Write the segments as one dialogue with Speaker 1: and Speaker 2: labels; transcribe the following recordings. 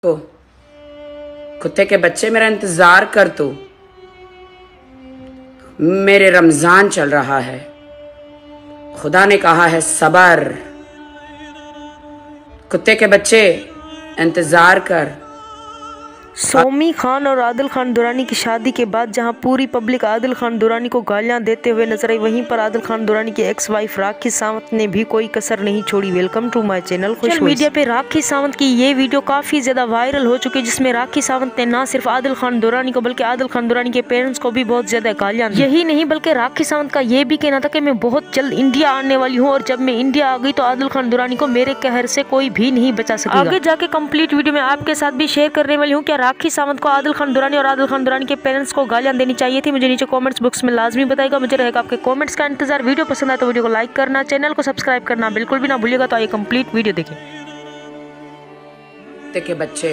Speaker 1: तो कुत्ते के बच्चे, मेरा इंतजार कर तू, मेरे रमजान चल रहा है। खुदा ने कहा है सबर। कुत्ते के बच्चे, इंतजार कर।
Speaker 2: सौमी खान और आदिल खान दुरानी की शादी के बाद जहां पूरी पब्लिक आदिल खान दुरानी को गालियां देते हुए नजर आई, वहीं पर आदिल खान दुरानी की एक्स वाइफ राखी सावंत ने भी कोई कसर नहीं छोड़ी। Welcome to my channel. Social media पे राखी सावंत की ये वीडियो काफी ज्यादा वायरल हो चुकी है, जिसमें राखी सावंत ने न सिर्फ आदिल खान दुरानी को बल्कि आदिल खान दुरानी के पेरेंट्स को भी बहुत ज्यादा गालियां दी। यही नहीं बल्कि राखी सावंत का ये भी कहना था कि मैं बहुत जल्द इंडिया आने वाली हूँ और जब मैं इंडिया आ गई तो आदिल खान दुरानी को मेरे कहर से कोई भी नहीं बचा सकेगा। आगे जाके कंप्लीट वीडियो में आपके साथ भी शेयर करने वाली हूँ। क्या राखी सावंत को आदिल खान दुरानी और आदिल खान दुरानी के पेरेंट्स को गालियां देनी चाहिए थी? मुझे नीचे कमेंट्स बॉक्स में लाजमी बताएगा। मुझे रहेगा आपके कमेंट्स का इंतजार। वीडियो पसंद आए तो वीडियो को लाइक करना, चैनल को सब्सक्राइब करना बिल्कुल भी ना भूलिएगा। तो आइए कंप्लीट वीडियो देखिए।
Speaker 1: कुत्ते के बच्चे,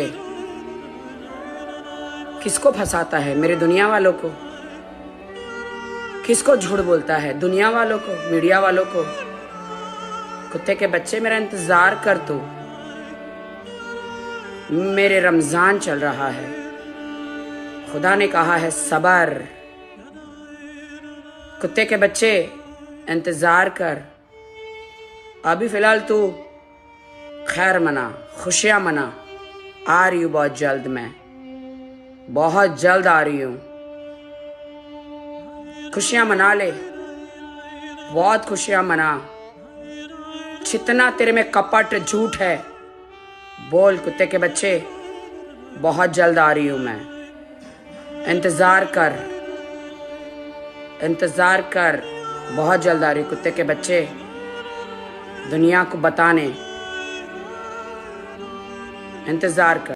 Speaker 1: किसको फंसाता है? मेरे दुनिया वालों को। किसको झूठ बोलता है? दुनिया वालों को, मीडिया वालों को। कुत्ते के बच्चे, मेरा इंतजार कर तू, मेरे रमजान चल रहा है। खुदा ने कहा है सबर। कुत्ते के बच्चे, इंतजार कर। अभी फिलहाल तू खैर मना, खुशियां मना। आ रही हूँ बहुत जल्द, मैं बहुत जल्द आ रही हूँ। खुशियां मना ले, बहुत खुशियां मना। जितना तेरे में कपट झूठ है बोल। कुत्ते के बच्चे, बहुत जल्द आ रही हूँ मैं। इंतजार कर, इंतजार कर, बहुत जल्द आ रही हूँ। कुत्ते के बच्चे, दुनिया को बताने इंतजार कर।